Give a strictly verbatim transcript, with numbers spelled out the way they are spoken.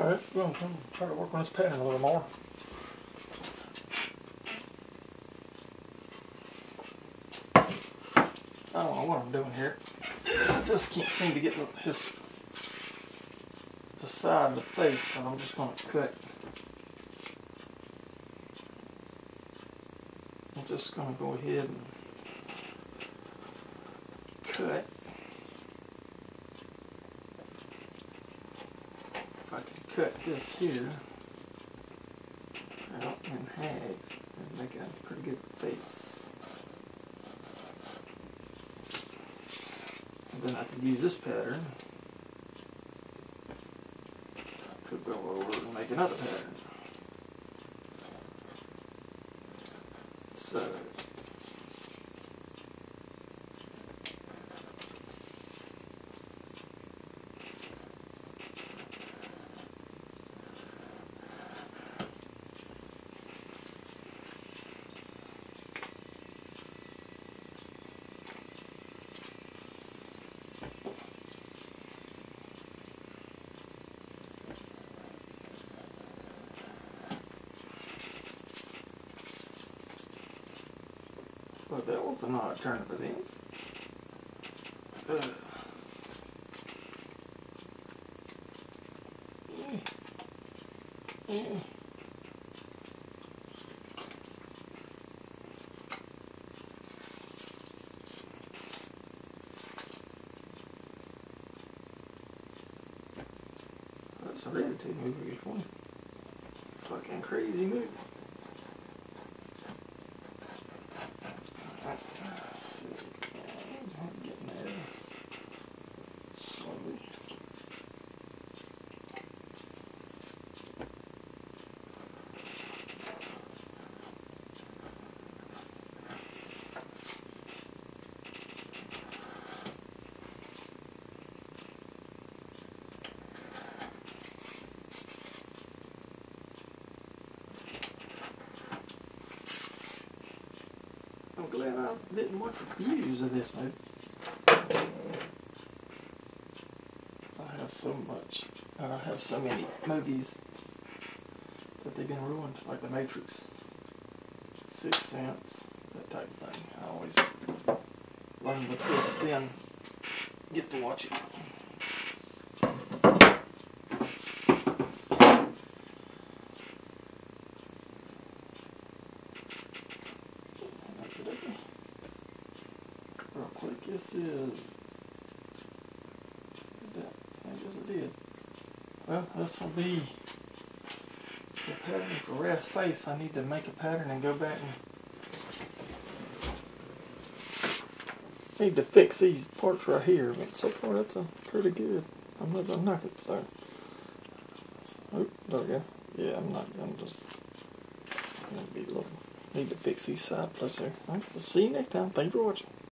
Alright, well, I'm going to try to work on this pattern a little more. I don't know what I'm doing here. I just can't seem to get his the side of the face, so I'm just going to cut. I'm just going to go ahead and cut. If I can cut this here out in half and make a pretty good face. And then I could use this pattern to go over and make another pattern. So well, that one's an odd turn of events. Uh, yeah. Yeah. That's a Ratatouille movie before. Fucking crazy movie. Let's see. I'm getting there slowly. I'm glad I didn't watch reviews of this movie. I have so much, I don't have so many movies that they've been ruined, like The Matrix, Sixth Sense, that type of thing. I always learn the twist, then get to watch it. Real quick, this is, I guess it did. Well, this will be the pattern for Rath's face. I need to make a pattern and go back and need to fix these parts right here. I mean, so far that's a pretty good. I'm not gonna knock it, so. Oh, there we go. Yeah, I'm not gonna just. Gonna be a little. Need to fix these side plates here. All right, we'll see you next time. Thank you for watching.